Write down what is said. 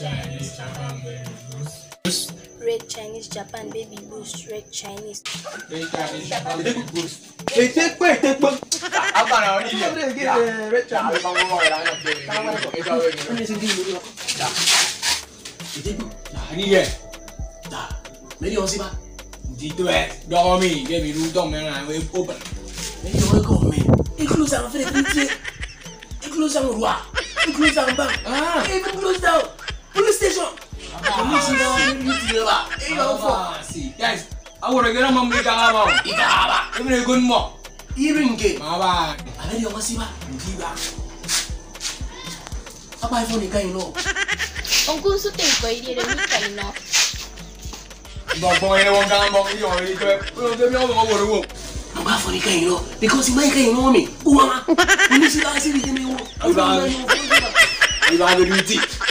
Chinese, Japan, baby boost. Red Chinese, Japan, baby boost. Red Chinese. Red Chinese, Japan, baby boost. Take Apa na oni dia? Red Chinese. Ini dia. Dah. Meri on siapa? Di tu dormi, dia biru dong mana open. Meri on kau me. Incluse ang free pizza. Incluse ang rua. Incluse ang bang. Even close down. Police station. Polisi dah ni dia ba. Si guys, aku nak kena memberikan apa? Ika ba. Ini gun mo. Even ke. Maba. Meri on siapa? Jiba. Apa iPhone ni kau no? Ongkong suting ko dia dah nikah no. Bong ini wong kampung ini orang itu. Dia biar orang baru. Ang iPhone ni kau no. Because si mai kau no mi. Uang ah. Polisi dah sini kau ni. Iba ada duit.